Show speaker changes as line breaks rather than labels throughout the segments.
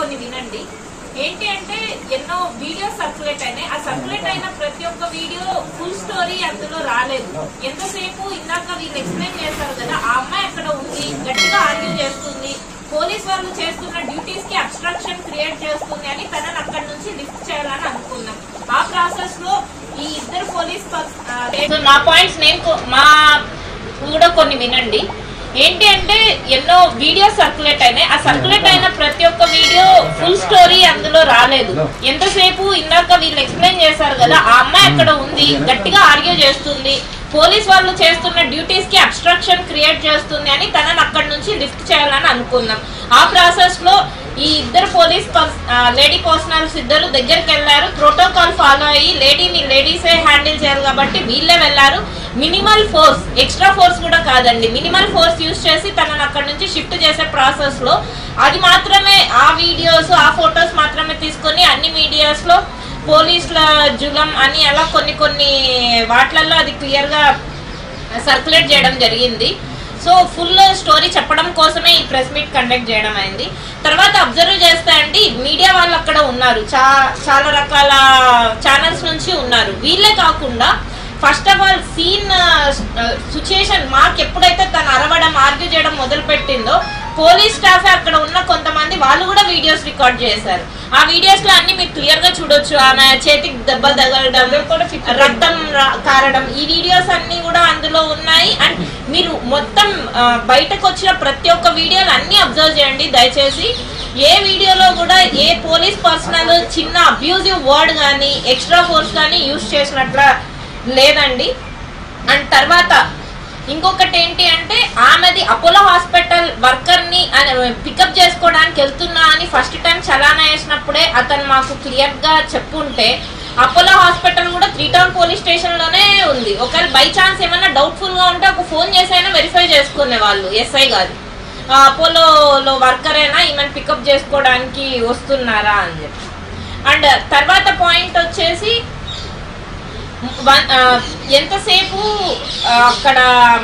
కొన్ని వినండి. ఏంటి అంటే ఎన్నో వీడియోస్ సర్క్యులేట్ అయినాయి. ఆ సర్క్యులేట్ అయిన ప్రతి ఒక్క వీడియో ఫుల్ స్టోరీ అందులో రాలేదు. ఎంతసేపు ఇందాక వీళ్ళు ఎక్స్ప్లెయిన్ చేశారు కదా, ఆ అమ్మాయి అక్కడ ఉంది, గట్టిగా ఆర్గ్యూ చేస్తుంది, పోలీస్ వాళ్ళు చేస్తున్న డ్యూటీస్ కి అబ్స్ట్రక్షన్ క్రియేట్ చేస్తుంది అని తనని అక్కడి నుంచి లిఫ్ట్ చేయాలని అనుకున్నాం. ఆ ప్రాసెస్ లో ఈ ఇద్దరు పోలీస్ నా పాయింట్స్ మా కూడా కొన్ని వినండి. ఏంటి అంటే ఎన్నో వీడియోస్ సర్క్యులేట్ అయినాయి. ఆ సర్క్యులేట్ అయిన ప్రతి ఒక్క వీడియో ఫుల్ స్టోరీ అందులో రాలేదు. ఎంతసేపు ఇందాక వీళ్ళు ఎక్స్ప్లెయిన్ చేశారు కదా, ఆ అమ్మాయి అక్కడ ఉంది, గట్టిగా ఆర్గ్యూ చేస్తుంది, పోలీస్ వాళ్ళు చేస్తున్న డ్యూటీస్ కి అబ్స్ట్రక్షన్ క్రియేట్ చేస్తుంది అని తనని అక్కడి నుంచి లిఫ్ట్ చేయాలని అనుకున్నాం. ఆ ప్రాసెస్ లో ఈ ఇద్దరు పోలీస్ లేడీ పర్సనల్స్ ఇద్దరు దగ్గరికి వెళ్లారు. ప్రోటోకాల్ ఫాలో అయ్యి లేడీసే హ్యాండిల్ చేయాలి కాబట్టి వీళ్ళే వెళ్లారు. మినిమల్ ఫోర్స్, ఎక్స్ట్రా ఫోర్స్ కూడా కాదండి, మినిమల్ ఫోర్స్ యూజ్ చేసి తనని అక్కడి నుంచి షిఫ్ట్ చేసే ప్రాసెస్ లో అది మాత్రమే, ఆ వీడియోస్ ఆ ఫొటోస్ మాత్రమే తీసుకొని అన్ని మీడియాస్ లో పోలీసుల జులం అని అలా కొన్ని వాటిలలో అది క్లియర్ గా సర్క్యులేట్ చేయడం జరిగింది. సో ఫుల్ స్టోరీ చెప్పడం కోసమే ఈ ప్రెస్ మీట్ కండక్ట్ చేయడం అయింది. తర్వాత అబ్జర్వ్ చేస్తే అండి, మీడియా వాళ్ళు అక్కడ ఉన్నారు, చాలా రకాల ఛానల్స్ నుంచి ఉన్నారు. వీళ్ళే కాకుండా first of all scene situation మాకు ఎప్పుడైతే తను అరవడం ఆర్గ్యూ చేయడం మొదలు పెట్టిందో పోలీస్ స్టాఫ్ అక్కడ ఉన్న కొంతమంది వాళ్ళు కూడా వీడియోస్ రికార్డ్ చేశారు. ఆ వీడియోస్ లో అన్ని మీరు క్లియర్ గా చూడొచ్చు. ఆమె చేతికి దెబ్బ తగలడం, రక్తం కారడం, ఈ వీడియోస్ అన్ని కూడా అందులో ఉన్నాయి. అండ్ మీరు మొత్తం బయటకు వచ్చిన ప్రతి ఒక్క వీడియోలు అన్ని అబ్జర్వ్ చేయండి దయచేసి. ఏ వీడియోలో కూడా ఏ పోలీస్ పర్సనల్ చిన్న అబ్యూజివ్ వర్డ్ కానీ ఎక్స్ట్రా ఫోర్స్ కానీ యూజ్ చేసినట్ల లేదండి. అండ్ తర్వాత ఇంకొకటి ఏంటి అంటే, ఆమెది అపోలో హాస్పిటల్ వర్కర్ ని పికప్ చేసుకోవడానికి వెళ్తున్నా అని ఫస్ట్ టైం చలానా వేసినప్పుడే అతను మాకు క్లియర్ గా చెప్పుంటే అపోలో హాస్పిటల్ కూడా 3 టౌన్ పోలీస్ స్టేషన్ లోనే ఉంది. ఒకవేళ బై ఛాన్స్ ఏమన్నా డౌట్ఫుల్ గా ఉంటే ఒక ఫోన్ చేసి అయినా వెరిఫై చేసుకునే వాళ్ళు ఎస్ఐ గారు, అపోలోలో వర్కర్ అయినా ఈమెను పికప్ చేసుకోవడానికి వస్తున్నారా అని చెప్పి. అండ్ తర్వాత పాయింట్ వచ్చేసి ఎంతసేపు అక్కడ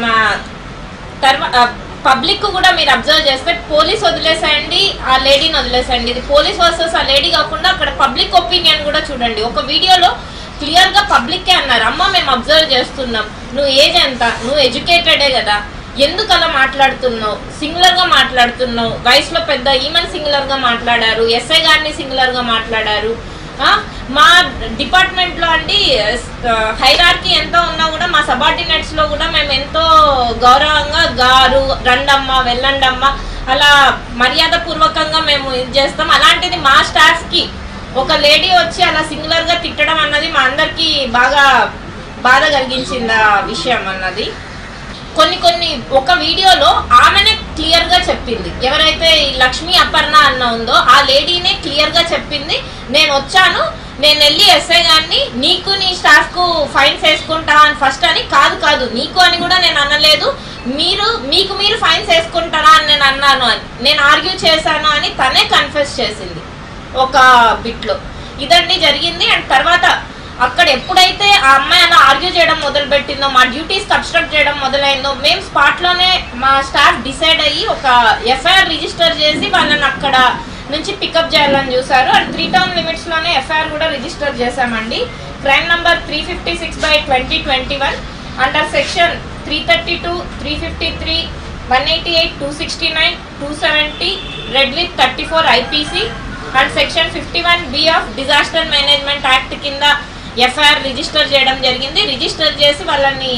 పబ్లిక్ కూడా మీరు అబ్జర్వ్ చేస్తే పోలీస్ వదిలేసేయండి, ఆ లేడీని వదిలేసేయండి, ఇది పోలీస్ వర్సెస్ ఆ లేడీ కాకుండా అక్కడ పబ్లిక్ ఒపీనియన్ కూడా చూడండి. ఒక వీడియోలో క్లియర్ గా పబ్లిక్కే అన్నారు, అమ్మ మేము అబ్జర్వ్ చేస్తున్నాం, నువ్వు ఏజ్ ఎంత, నువ్వు ఎడ్యుకేటెడే కదా, ఎందుకు అలా మాట్లాడుతున్నావు, సింగులర్ గా మాట్లాడుతున్నావు, వయసులో పెద్ద ఈమెన్ సింగులర్ గా మాట్లాడారు, ఎస్ఐ గారిని సింగులర్ గా మాట్లాడారు. మా డిపార్ట్మెంట్ లో అండి హైరార్కీ ఎంత ఉన్నా కూడా మా సబార్డినేట్స్ లో కూడా మేము ఎంతో గౌరవంగా గారు, రండమ్మ, వెళ్ళండమ్మ అలా మర్యాద పూర్వకంగా మేము ఇది చేస్తాం. అలాంటిది మా స్టాఫ్ కి ఒక లేడీ వచ్చి అలా సింగులర్ గా తిట్టడం అన్నది మా అందరికి బాగా బాధ కలిగించింది ఆ విషయం అన్నది. కొన్ని ఒక వీడియోలో ఆమెనే క్లియర్ గా చెప్పింది, ఎవరైతే లక్ష్మీ అపర్ణ అన్న ఉందో ఆ లేడీనే క్లియర్ గా చెప్పింది, నేను వచ్చాను, నేను వెళ్ళి ఎస్ఐ గారిని నీకు నీ స్టాఫ్ కు ఫైన్స్ వేసుకుంటా అని ఫస్ట్ అని, కాదు నీకు అని కూడా నేను అనలేదు, మీకు మీరు ఫైన్స్ వేసుకుంటారా అని నేను అన్నాను అని, నేను ఆర్గ్యూ చేశాను అని తనే కన్ఫెస్ చేసింది ఒక బిట్ లో. ఇదండి జరిగింది. అండ్ తర్వాత అక్కడ ఎప్పుడైతే ఆ అమ్మాయి అలా ఆర్గ్యూ చేయడం మొదలు పెట్టిందో, మా డ్యూటీస్ అబ్స్ట్రక్ట్ చేయడం మొదలైందో, మేము స్పాట్ లోనే మా స్టాఫ్ డిసైడ్ అయ్యి ఒక ఎఫ్ఐఆర్ రిజిస్టర్ చేసి వాళ్ళని అక్కడ నుంచి పికప్ చేయాలని చూసారు. అండ్ 3 టౌన్ లిమిట్స్ లోనే ఎఫ్ఐఆర్ కూడా రిజిస్టర్ చేశామండి. Crime number 356/2021 under section 332, 353, 188, 269, 270, read with 34 IPC and section 51B of disaster management act కింద ఎఫ్ఐఆర్ రిజిస్టర్ చేయడం జరిగింది. రిజిస్టర్ చేసి వాళ్ళని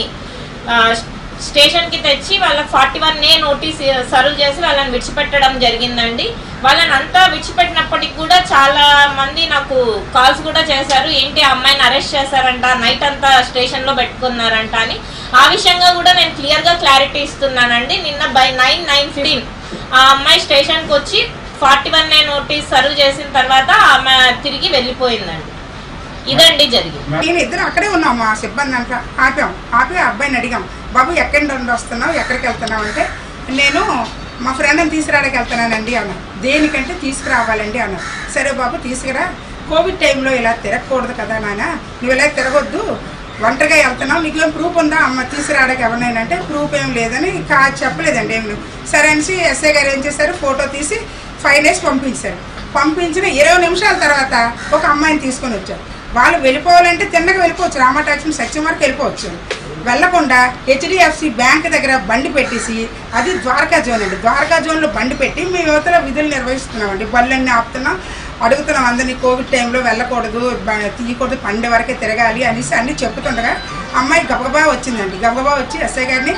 స్టేషన్ కి తెచ్చి వాళ్ళకి 41A నోటీస్ సర్వ్ చేసి వాళ్ళని విడిచిపెట్టడం జరిగిందండి. వాళ్ళని అంతా విడిచిపెట్టినప్పటికి కూడా చాలా మంది నాకు కాల్స్ కూడా చేశారు, ఏంటి ఆ అమ్మాయిని అరెస్ట్ చేశారంట, నైట్ అంతా స్టేషన్ లో పెట్టుకున్నారంట అని. ఆ విషయంగా కూడా నేను క్లియర్ గా క్లారిటీ ఇస్తున్నానండి. నిన్న బై 9:15 ఆ అమ్మాయి స్టేషన్ కి వచ్చి 41A నోటీస్ సర్వ్ చేసిన తర్వాత ఆమె తిరిగి వెళ్ళిపోయిందండి. ఇదండి జరిగింది.
నేను ఇద్దరు అక్కడే ఉన్నాం, మా సిబ్బంది అంతా ఆపి అబ్బాయిని అడిగాం, బాబు ఎక్కడి నుండి వస్తున్నావు, ఎక్కడికి వెళ్తున్నావు అంటే, నేను మా ఫ్రెండ్ని తీసుకురావడానికి వెళ్తున్నానండి అన్న. దేనికంటే తీసుకురావాలండి అన్న. సరే బాబు తీసుకురా, కోవిడ్ టైంలో ఇలా తిరగకూడదు కదా నాన్న, నువ్వు ఇలా తిరగొద్దు, ఒంటరిగా వెళ్తున్నావు, నీకు ఏం ప్రూఫ్ ఉందా అమ్మ తీసుకురావడానికి ఎవరినైనా అంటే, ప్రూఫ్ ఏం లేదని చెప్పలేదండి ఏమి. సరే అనేసి ఎస్ఐ గారు ఏం చేశారు, ఫోటో తీసి ఫైన్ వేసి పంపించారు. పంపించిన 20 నిమిషాల తర్వాత ఒక అమ్మాయిని తీసుకొని వచ్చారు. వాళ్ళు వెళ్ళిపోవాలంటే తిన్నగా వెళ్ళిపోవచ్చు, రామాటాక్షన్ సత్యం వరకు వెళ్ళిపోవచ్చు. వెళ్లకుండా హెచ్డిఎఫ్సి బ్యాంక్ దగ్గర బండి పెట్టేసి, అది ద్వారకా జోన్ అండి, ద్వారకా జోన్లో బండి పెట్టి మేము యువతలో విధులు నిర్వహిస్తున్నామండి. బళ్ళన్నీ ఆపుతున్నాం, అడుగుతున్నాం అందరినీ కోవిడ్ టైంలో వెళ్ళకూడదు, తీయకూడదు, పండే వరకే తిరగాలి అనేసి అన్నీ చెప్పుతుండగా అమ్మాయి గబగబా వచ్చిందండి. గబగబా వచ్చి ఎస్ఐ గారిని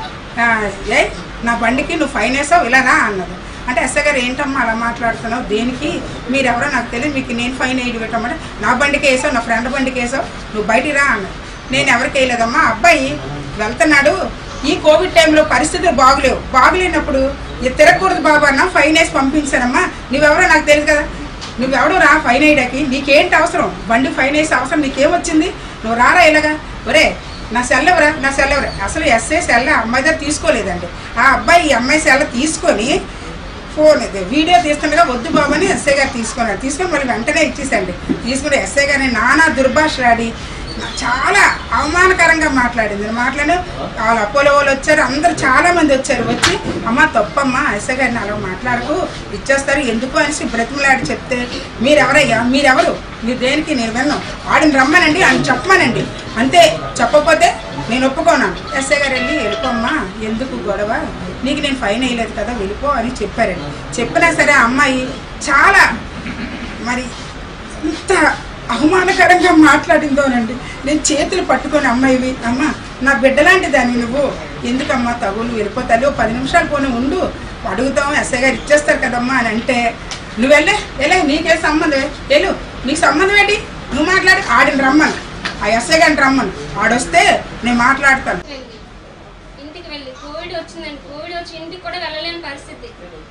నా బండికి నువ్వు ఫైన్ వేసావు ఇలానా అన్నది. అంటే ఎస్ఐ గారు ఏంటమ్మా అలా మాట్లాడుతున్నావు, దేనికి, మీరెవరో నాకు తెలియదు, మీకు నేను ఫైన్ వేయడం పెట్టమంటే నా బండికి వేసావు, నా ఫ్రెండ్ బండికి వేసావు, నువ్వు బయటికి రా అన్నది. నేను ఎవరికి వేయలేదమ్మా, అబ్బాయి వెళ్తున్నాడు, ఈ కోవిడ్ టైంలో పరిస్థితులు బాగులేనప్పుడు తిరగకూడదు బాబు అన్న, ఫైన్ వేసి పంపించానమ్మా, నువ్వెవరో నాకు తెలియదు కదా, నువ్వెవడో రా ఫైన్ వేయడానికి, నీకేంటి అవసరం, బండి ఫైన్ వేసే అవసరం నీకేమొచ్చింది, నువ్వు రారా ఇలాగా, ఒరే నా సెల్ ఎవరా, నా సెల్ ఎవరా. అసలు ఎస్ఐ సెల్ అమ్మాయి దగ్గర తీసుకోలేదండి. ఆ అబ్బాయి ఈ అమ్మాయి సెల్ తీసుకొని ఫోన్ వీడియో తీస్తుండగా వద్దు బాబు అని ఎస్ఐ గారు తీసుకొని మళ్ళీ వెంటనే ఇచ్చేసండి. తీసుకుని ఎస్ఐ గారిని నానా దుర్భాషలాడి చాలా అవమానకరంగా మాట్లాడింది. వాళ్ళ అపోలో వాళ్ళు వచ్చారు, అందరు చాలామంది వచ్చారు. వచ్చి అమ్మ తప్పమ్మా, ఎస్ఐ గారిని అలా మాట్లాడకు, ఇచ్చేస్తారు ఎందుకు అనేసి బ్రతిమలాడి చెప్తే, మీరెవరయ్యా, మీరెవరు, మీరు దేనికి, నేను విన్నాం, వాడిని రమ్మనండి అని చెప్పమనండి, అంతే, చెప్పకపోతే నేను ఒప్పుకోనాను. ఎస్ఐ గారు వెళ్ళిపోమ్మా, ఎందుకు గొడవ, నీకు నేను ఫైన్ వేయలేదు కదా, వెళ్ళిపో అని చెప్పారండి. చెప్పినా సరే అమ్మాయి చాలా మరి ఇంత అవమానకరంగా మాట్లాడిందోనండి. నేను చేతులు పట్టుకొని అమ్మాయివి, అమ్మ నా బిడ్డలాంటి దాన్ని, నువ్వు ఎందుకమ్మా తగులు, వెళ్ళిపోతావు, 10 నిమిషాలు పోనీ ఉండు, అడుగుతాం, ఎస్ఐ గారు ఇచ్చేస్తారు కదమ్మా అని అంటే, నువ్వు వెళ్ళే నీకే సంబంధం, వెళ్ళు, నీకు సంబంధం ఏంటి, నువ్వు మాట్లాడి ఆడిని రమ్మను, ఆ ఎస్ఐ గారిని రమ్మను, ఆడొస్తే నేను మాట్లాడతాను.
ఇంటికి వెళ్ళి కోవిడ్ వచ్చిందండి, కోవిడ్ వచ్చి ఇంటికి కూడా వెళ్ళలేని పరిస్థితి.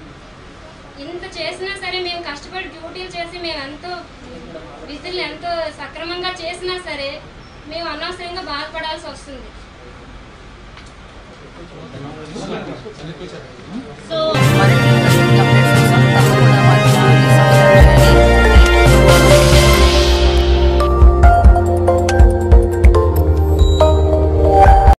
ఇంత చేసినా సరే మేము కష్టపడి డ్యూటీలు చేసి మేము ఎంతో విధులు ఎంతో సక్రమంగా చేసినా సరే మేము అనవసరంగా బాధపడాల్సి వస్తుంది.
సో